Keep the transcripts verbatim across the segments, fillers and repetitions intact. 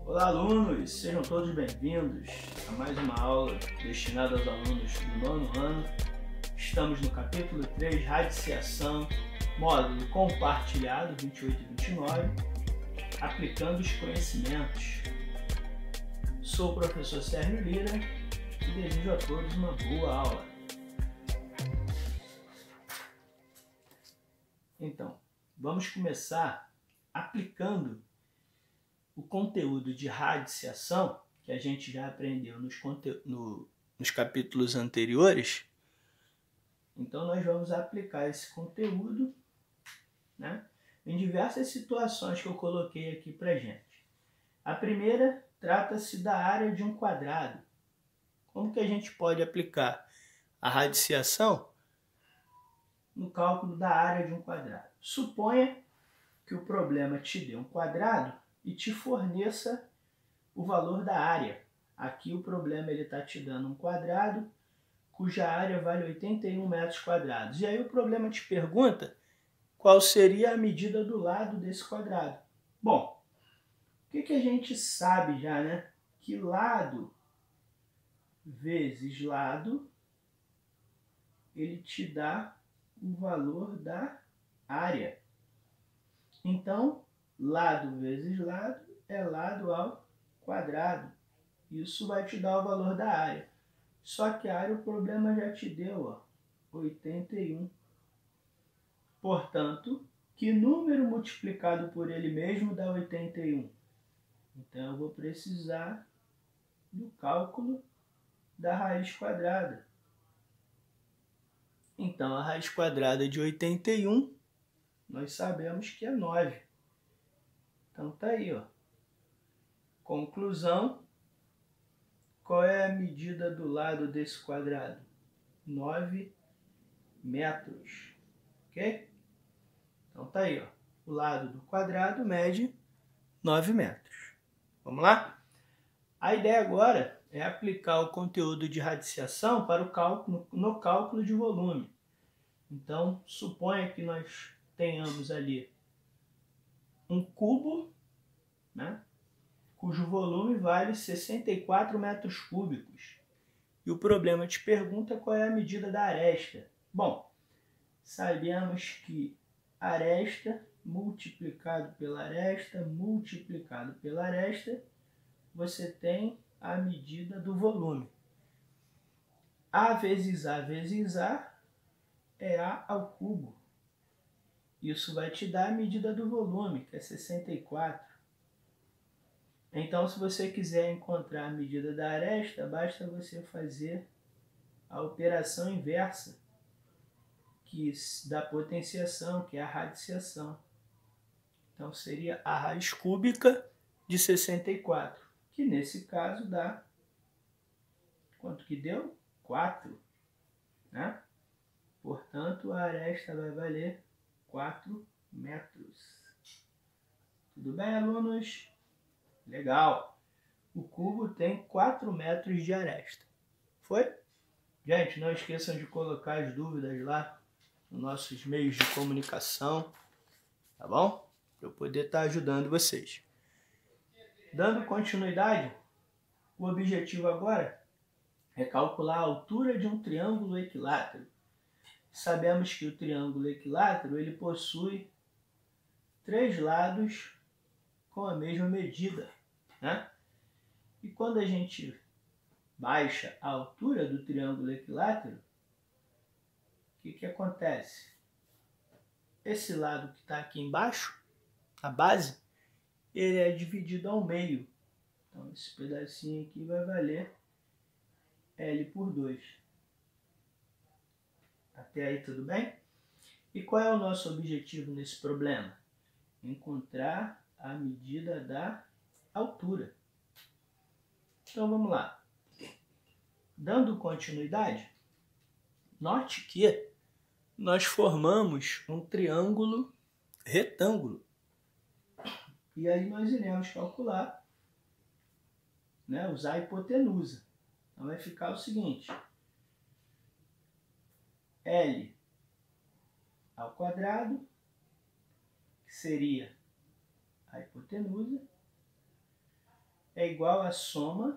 Olá, alunos! Sejam todos bem-vindos a mais uma aula destinada aos alunos do nono ano. Estamos no capítulo três, Radiciação, módulo compartilhado vinte e oito e vinte e nove, aplicando os conhecimentos. Sou o professor Sérgio Lira e desejo a todos uma boa aula. Então, vamos começar aplicando o conteúdo de radiciação, que a gente já aprendeu nos, no, nos capítulos anteriores. Então, nós vamos aplicar esse conteúdo, né, em diversas situações que eu coloquei aqui para gente. A primeira trata-se da área de um quadrado. Como que a gente pode aplicar a radiciação no cálculo da área de um quadrado? Suponha que o problema te dê um quadrado e te forneça o valor da área. Aqui o problema está te dando um quadrado cuja área vale oitenta e um metros quadrados. E aí o problema te pergunta qual seria a medida do lado desse quadrado. Bom, o que, que a gente sabe já, né? Que lado vezes lado, ele te dá o valor da área. Então, lado vezes lado é lado ao quadrado. Isso vai te dar o valor da área. Só que a área o problema já te deu, ó, oitenta e um. Portanto, que número multiplicado por ele mesmo dá oitenta e um? Então, eu vou precisar do cálculo da raiz quadrada. Então, a raiz quadrada de oitenta e um, nós sabemos que é nove. Então, tá aí, ó. Conclusão. Qual é a medida do lado desse quadrado? nove metros. Ok? Então, tá aí, ó. O lado do quadrado mede nove metros. Vamos lá? A ideia agora é aplicar o conteúdo de radiciação para o cálculo, no cálculo de volume. Então, suponha que nós tenhamos ali um cubo, né, cujo volume vale sessenta e quatro metros cúbicos. E o problema te pergunta qual é a medida da aresta. Bom, sabemos que aresta multiplicado pela aresta, multiplicado pela aresta, você tem a medida do volume. A vezes A vezes A é A ao cubo. Isso vai te dar a medida do volume, que é sessenta e quatro. Então, se você quiser encontrar a medida da aresta, basta você fazer a operação inversa que da potenciação, que é a radiciação. Então, seria a raiz cúbica de sessenta e quatro, que nesse caso dá, quanto que deu? quatro, né? Portanto, a aresta vai valer quatro metros. Tudo bem, alunos? Legal. O cubo tem quatro metros de aresta. Foi? Gente, não esqueçam de colocar as dúvidas lá nos nossos meios de comunicação, tá bom? Para eu poder estar ajudando vocês. Dando continuidade, o objetivo agora é calcular a altura de um triângulo equilátero. Sabemos que o triângulo equilátero ele possui três lados com a mesma medida, né? E quando a gente baixa a altura do triângulo equilátero, o que, que acontece? Esse lado que está aqui embaixo, a base, ele é dividido ao meio. Então, esse pedacinho aqui vai valer L por dois. Até aí tudo bem? E qual é o nosso objetivo nesse problema? Encontrar a medida da altura. Então vamos lá. Dando continuidade, note que nós formamos um triângulo retângulo. E aí nós iremos calcular, né, usar a hipotenusa. Então vai ficar o seguinte: L ao quadrado, que seria a hipotenusa, é igual à soma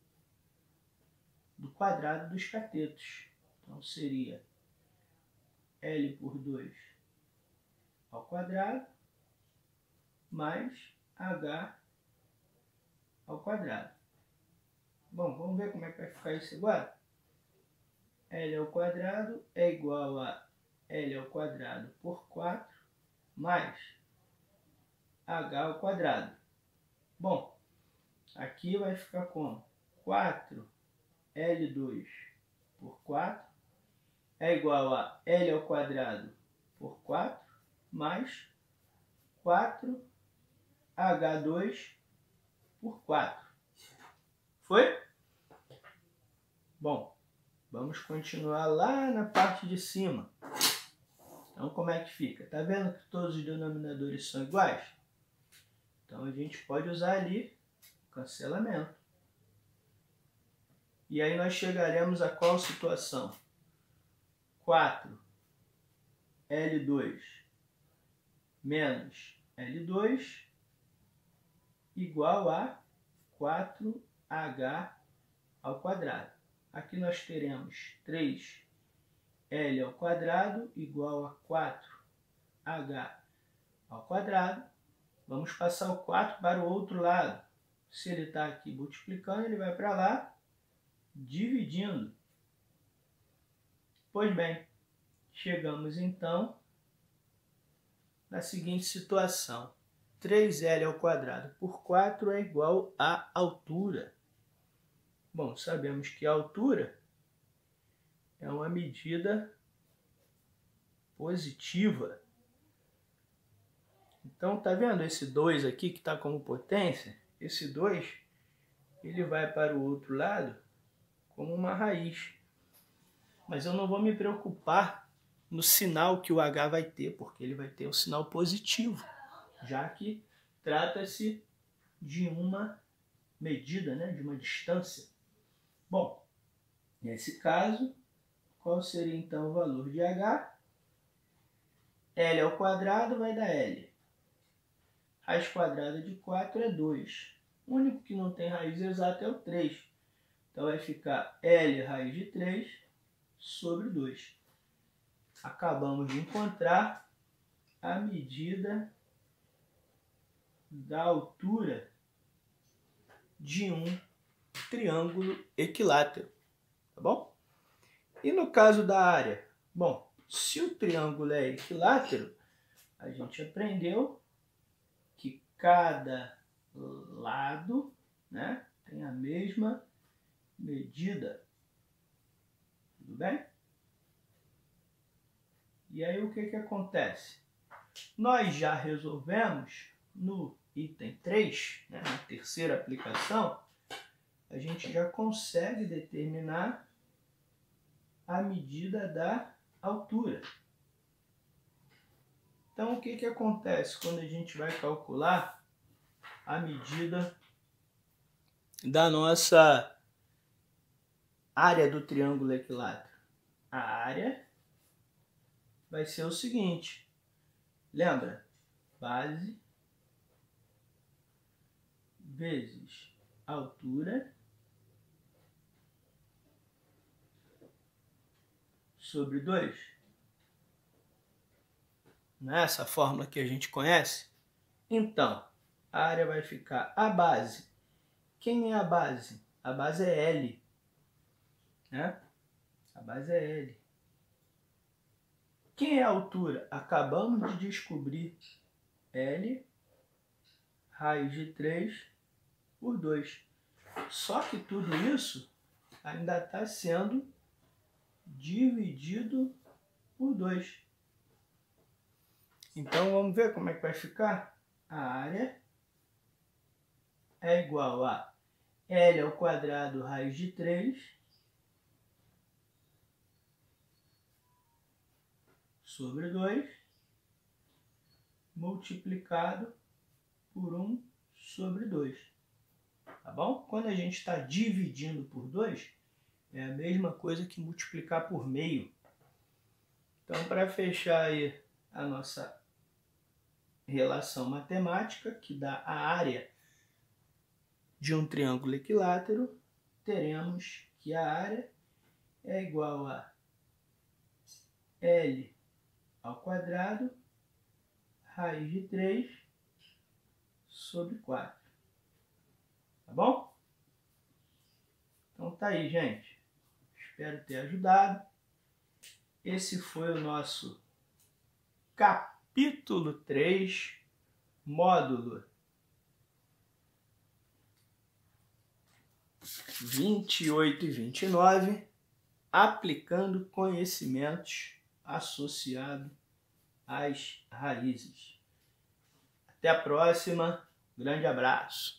do quadrado dos catetos. Então, seria L por dois ao quadrado mais H ao quadrado. Bom, vamos ver como é que vai ficar isso agora? L ao quadrado é igual a L ao quadrado por quatro mais H ao quadrado. Bom, aqui vai ficar como? quatro L dois por quatro é igual a L ao quadrado por quatro mais quatro H dois por quatro. Foi? Bom, vamos continuar lá na parte de cima. Então, como é que fica? Tá vendo que todos os denominadores são iguais? Então, a gente pode usar ali cancelamento. E aí nós chegaremos a qual situação? quatro L dois menos L dois igual a quatro H ao quadrado. Aqui nós teremos três L ao quadrado igual a quatro H ao quadrado. Vamos passar o quatro para o outro lado. Se ele está aqui multiplicando, ele vai para lá, dividindo. Pois bem, chegamos então na seguinte situação. três L ao quadrado por quatro é igual à altura. Bom, sabemos que a altura é uma medida positiva. Então, tá vendo esse dois aqui que está como potência? Esse dois, ele vai para o outro lado como uma raiz. Mas eu não vou me preocupar no sinal que o H vai ter, porque ele vai ter um sinal positivo, já que trata-se de uma medida, né, de uma distância. Bom, nesse caso, qual seria então o valor de H? L ao quadrado vai dar L. Raiz quadrada de quatro é dois. O único que não tem raiz exata é o três. Então vai ficar L raiz de três sobre dois. Acabamos de encontrar a medida da altura de um triângulo equilátero, tá bom? E no caso da área? Bom, se o triângulo é equilátero, a gente aprendeu que cada lado, né, tem a mesma medida. Tudo bem? E aí o que que acontece? Nós já resolvemos no item três, né, na terceira aplicação, a gente já consegue determinar a medida da altura. Então, o que que acontece quando a gente vai calcular a medida da nossa área do triângulo equilátero? A área vai ser o seguinte, lembra? Base vezes altura sobre dois. Não é essa fórmula que a gente conhece? Então, a área vai ficar a base. Quem é a base? A base é L. Né? A base é L. Quem é a altura? Acabamos de descobrir. L raiz de três por dois. Só que tudo isso ainda está sendo dividido por dois. Então, vamos ver como é que vai ficar? A área é igual a L ao quadrado raiz de três sobre dois multiplicado por um sobre dois. Tá bom? Quando a gente está dividindo por dois, é a mesma coisa que multiplicar por meio. Então, para fechar aí a nossa relação matemática, que dá a área de um triângulo equilátero, teremos que a área é igual a L ao quadrado, raiz de três sobre quatro. Tá bom? Então tá aí, gente. Espero ter ajudado. Esse foi o nosso capítulo três, módulo vinte e oito e vinte e nove, aplicando conhecimentos associados às raízes. Até a próxima. Grande abraço.